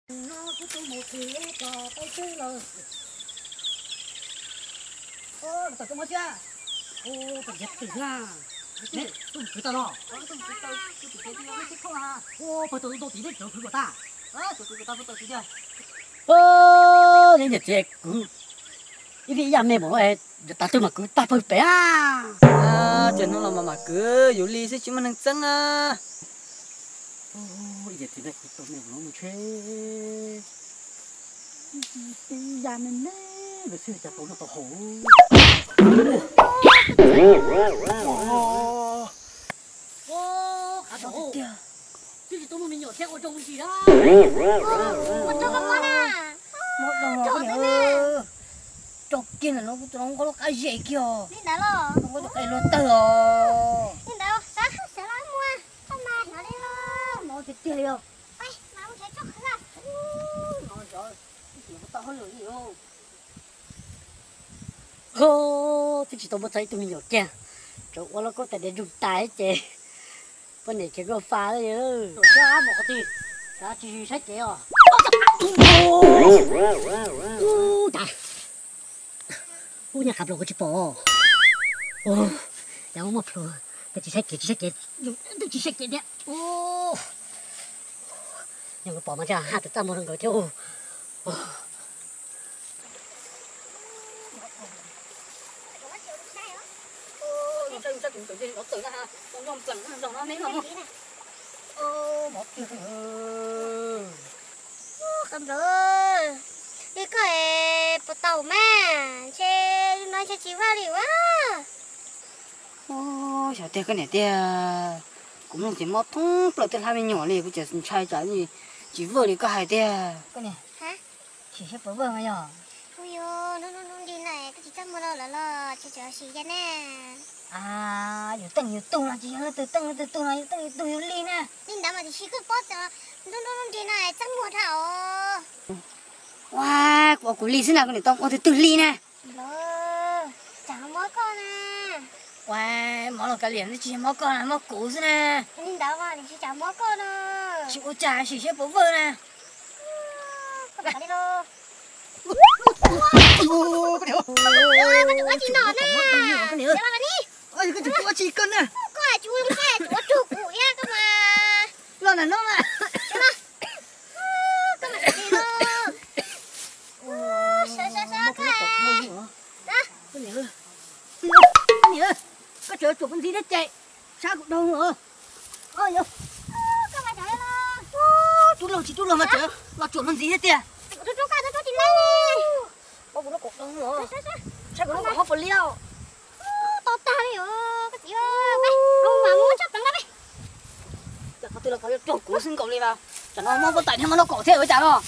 nó cứ tôi một thì cho tay chơi lời ô tao không chưa ô tao giật từ ra nè tôi cứ tao lo tôi cứ tao tôi chỉ cái gì không à ô phải tôi tí đấy tôi cứ của ta tôi tao tí đấy ô nên giật chết cứ cái gì mẹ bảo ấy ta tôi mà cứ ta phải bé à chuyện nó là mà cứ dù ly sẽ chúng mình chân à ôi giờ thì đây tôi mẹ nó một chế nhà mình nè về xưa cha tôi nó to hổ ô à đâu cái gì tôi mình nhỏ theo trông gì đó một trâu con à một đồng trâu thế nè trâu kia là nó có cái gì kia đi đá lo nó có cái lô tơ đi đá sao sao lắm mua không mà nó đi lo nó thì tiêu rồi ai mà không thấy chó ra nó rồi cái gì to hơn gì đâu ô thì chỉ tôi mới thấy tôi mình nhỏ kia trâu quá nó có thể để dùng tay chứ vấn đề chỉ có phá thôi chứ ra một cái gì ra chỉ sách chế à ô trời ô nhà khắp lộ cái chip bò ô nhà ông mà phô cái chỉ sách chế tôi chỉ sách chế đấy ô nhà cái bò mà ra hai tụi ta một thằng gọi theo chắc cũng tự nhiên nó tự ra nó ngon chẳng nó nó ném không ô một chuyện cầm rồi đi cái bộ tàu mà chơi nói chơi chịu vào đi quá ô sao thế cái này thế cũng không chỉ mót thúng rồi thế hai bên nhỏ này cũng chỉ trai trái gì chỉ vừa thì có hai thế cái này hả chỉ xếp vừa mà nhở ôi yo nó đi này cái chị chắc mua đâu là chơi xì ra nè à nhiều tông là chỉ là từ tông là từ ly nè nên đã mà thì chỉ cứ post cho nó đi này chắc mua thảo wow quả của ly thế nào cái này tông ô từ ly nè đó chẳng mỗi con nè wow món là cái liền chỉ món con là món cũ thế nè nên đã mà thì chỉ chẳng mỗi con nè chị ô trà chỉ xếp vừa nè con đi đâu ô cái điều cái chú chị nọ nè cái điều cái đi ôi cái chú chị cân nè có ai chú không phải chú chủ cụ nha cơ mà nó là nó mà cái này đi đâu sao cái cái nữa cái chỗ chụp con gì đấy chạy sao cũng đâu nữa ôi yo các bạn thấy không chú lâu mà chờ mà chụp con gì hết kìa chú chị lên đi bao nó cột đâu nữa sao cũng không có liêu to ta đi cái gì ơi không mà muốn chấp đằng đó đi chắc tôi là có chụp cố sinh cộng đi vào chẳng nó mong có tại thêm nó cổ thế với chả đâu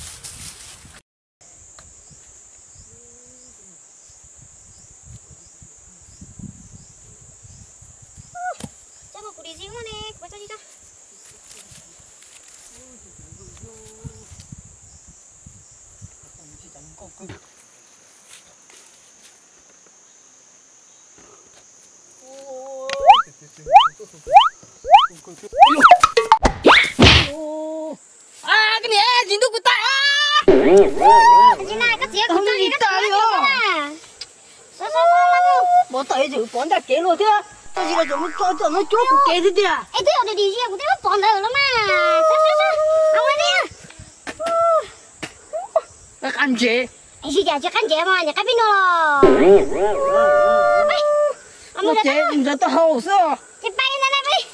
chắc một cụ đi riêng mà nè có cho đi đâu à cái này dính thuốc của ta cái này cái gì không gì ta đi không sao lắm bỏ tay giữ bỏ ra kế rồi thế cái gì là cho nó chốt của kế thế kìa ấy tôi ở đi riêng của tôi nó bỏ đời lắm mà sao ông ấy đi cái ăn gì ấy gì cho khán giả mà nhà cái bên nó nó chế giờ tao hầu sao cái bay này này bay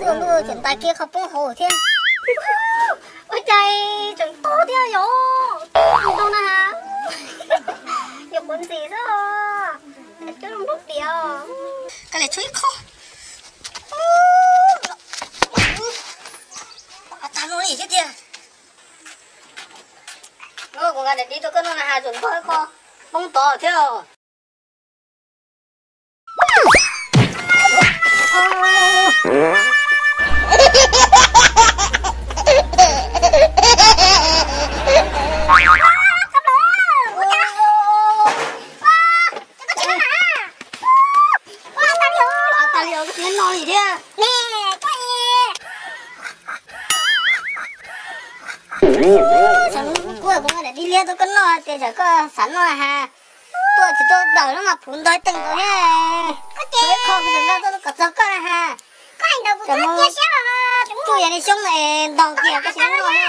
luôn luôn chuyển tay kia không bông hồ thiên ôi trời chẳng to theo yo đâu nè hả nhiều con gì đó cho nó lúc điều cái này chuối khô ta nói gì chứ kìa nó cũng cái đi tôi cái nó là hà chuẩn khô khô bông to theo đi liên tôi con nó thì giờ có sẵn rồi ha tôi chỉ tôi đợi nó mà phun tới từng cái tôi không bây giờ tôi có giấc cái ha có anh đâu cũng biết chia sẻ mà tôi đi xuống này đòn kia cái sáng rồi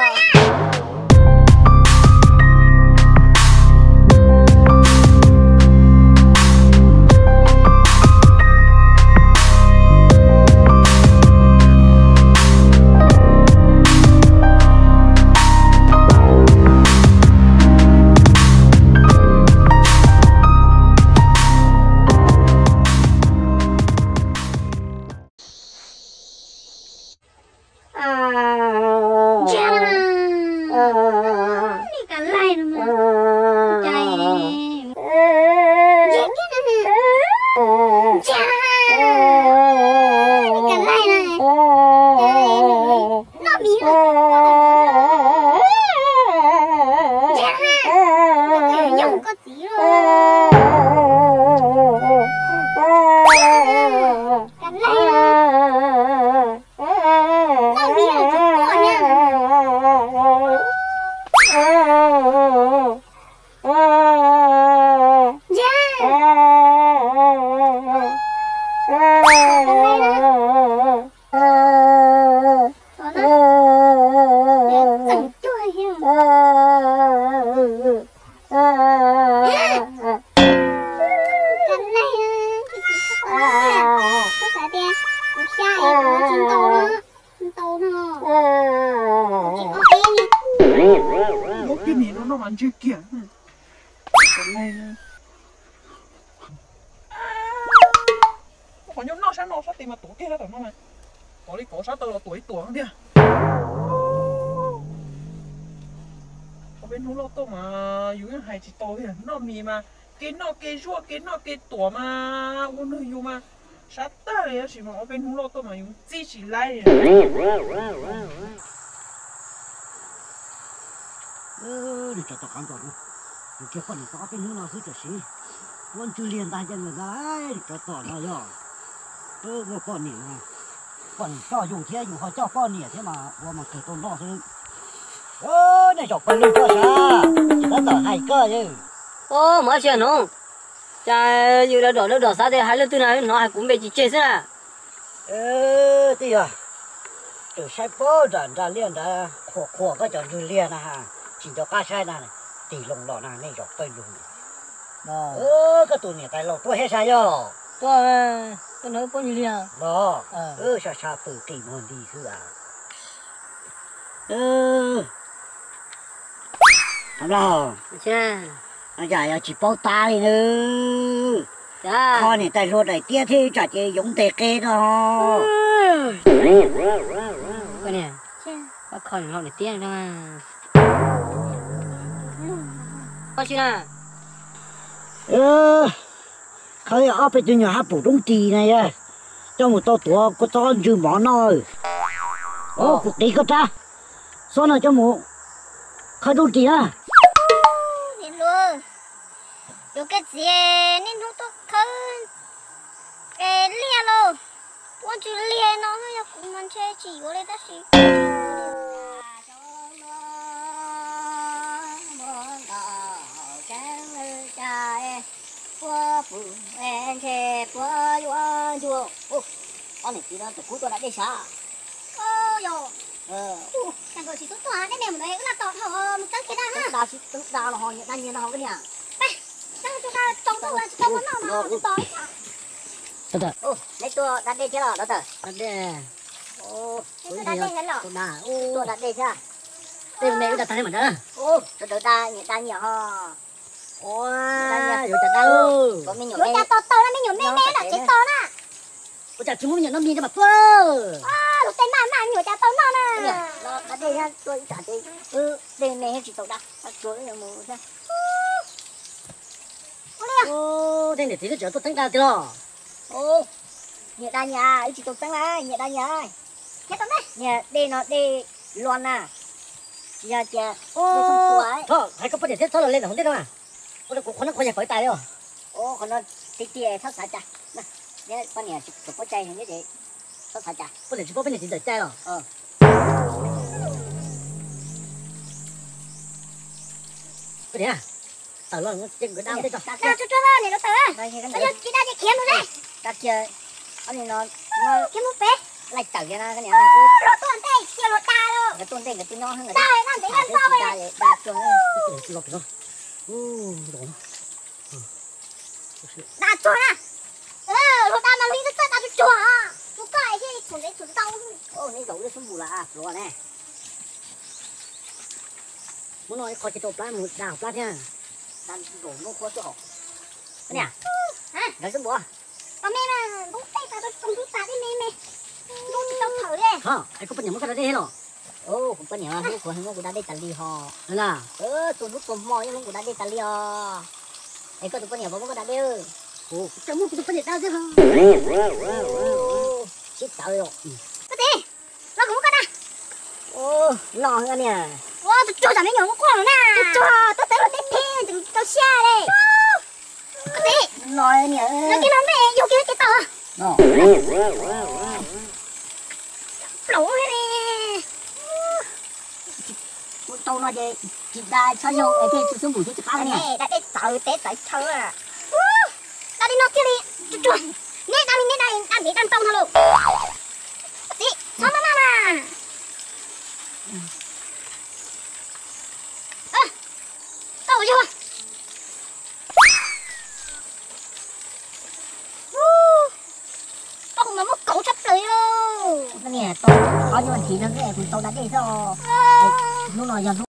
cái tổ mà uống hơi nhiều mà sát ta này chỉ mà ở bên hú lô tôi mà dùng chi chỉ lại đi cho tao cắn tao luôn cái con này có cái nước nào chứ gì con chưa liền tay chân người ta đi cho tao nó rồi một con nỉ mà còn cho dùng thế dùng họ cho con nỉ thế mà mà cái con nó thôi này cho con lưu cho sao chỉ có tao hay cơ chứ mới chuyện không cha như là đỏ sao thì hai lần từ này nó hay cũng bị chết à thì à từ sai bố ra liền đã khổ cái chỗ như liền à chỉ cho cá sai này tỷ lồng lọ này này dọc tay lồng cái tụi này tay lồng tôi hết sai rồi tôi nói bao nhiêu liền đó xa từ kỳ mòn đi xưa làm nào cha dạ chỉ bao tay nữa con này tay luôn này tiếc thì chả chỉ giống tê kê đó cái này bác con họ này tiếc đâu mà có chứ nào khơi ở bên trên nhà hát bổ trung tì này à cho một tô tuổi có cho dư món rồi cuộc đi có ta số nào cho một khơi trung tì à luôn有个姐，你弄到看，练咯，我就练咯，要公安车骑过来的是。我不愿切，不愿做。 anh này chỉ là từ cuối tôi đã đi xa. Yo. Thằng gọi chỉ tốt quá đấy mẹ một đấy cũng là tọt hở một tấc kia đã ha. Tức đào là họ hiện đang nhìn là họ cái nhà. Chúng ta trồng thử là trồng nó tọt. Từ từ. Lấy tôi đặt đi chứ đó từ. Đặt đi. Ô, Tôi đã đây hết rồi. tôi đã. Tôi đã đây chưa? Đây mẹ đã thấy mà đó. Ô, tôi ta nhiều ho. Ô, rồi ta đâu. Có mình nhỏ mẹ. Yo cha to nó mình nhỏ mẹ mẹ là chết to nè. Ôi chà, chúng mình nó miên cho bà phơ. À, lúc tên mà nhỏ cha to nó nè. Nó đã đây ha, tôi đã đây. Đây mẹ hết chỉ tôi đã. Tôi là một thế. Ô, đây này thì nó tôi tính ra chưa? Ô, nhà ta nhà, chỉ tôi tăng lại, nhà ta nhà. Nhà tôi đấy. Nhà đây nó đây loan à. Nhà cha. Ô, thôi, hay có vấn đề thế thôi là lên là không biết đâu à. Ôi, nó có nhà phải tài đâu. Ô, còn nó tí thắt xả chả. Nè, nhớ con nhà chụp có chay như vậy. Thắt xả chả. Vấn đề chỉ có vấn đề chỉ trai rồi. Cái này à? Tao lo nó chân cái đau đấy cơ. Đó, cho nó này nó tớ. Bây giờ chị ta kiếm nó đấy. Cắt chơi. Anh này nó kiếm một bé. Lại tẩu cho nó cái này. Rồi tuần đây, kia nó ta đâu. Cái tuần đây cái tôi nó hơn rồi. Đây, làm thế làm sao vậy? Ba tuần. Lột nó. Đồ nó. Đã chua nè. Rồi ta mà lý rất ta bị chua à. Chú cái gì chuẩn đấy chuẩn tao. Ô, này đổ nó xuống bù là rồi nè. Muốn nói khỏi cái tổ plá một đào plá nha. Đang đổ nó khó chỗ. Cái này à? Hả? Đấy xuống bùa. Còn mẹ mà đúng tay ta không đúng ta đi mẹ. Đúng thì tao thử đi. Hả? Ai có phần nhà mất cái đấy hết rồi. Ô, không có nhà lúc của hắn của đã đi tali ho. Thế là. Tôi lúc còn mò nhưng của đã đi tali ho. Ấy có tụi con nhà bố có đã đi. Ồ, chẳng muốn cái phần nhà tao chứ không? Chết trời rồi. Có gì? Nó cũng có ta. Ô, lo hơn nè. Wow, tôi cho giảm mấy nhỏ con rồi nè. Tôi cho, tôi tới một tên thiên, tôi cho xe đây. Có gì? Lo hơn nè. Nó kia nó mẹ, vô kia cái tờ. Nó. Lỗ thế nè. Tao nói gì? Chị ta sao nhau ở đây tôi xuống bùi cho phá nè. Đã đi sợ té tại thơ à. Đã đi nó kia đi. Tôi cho. Nè đang bị đang tông thôi luôn. Có gì? Sao mà. Tao chưa? Tao không mà mất cậu chấp lời đâu. Cái này tôi có những vấn đề nó cái này tao đã đi rồi. Lúc nào giờ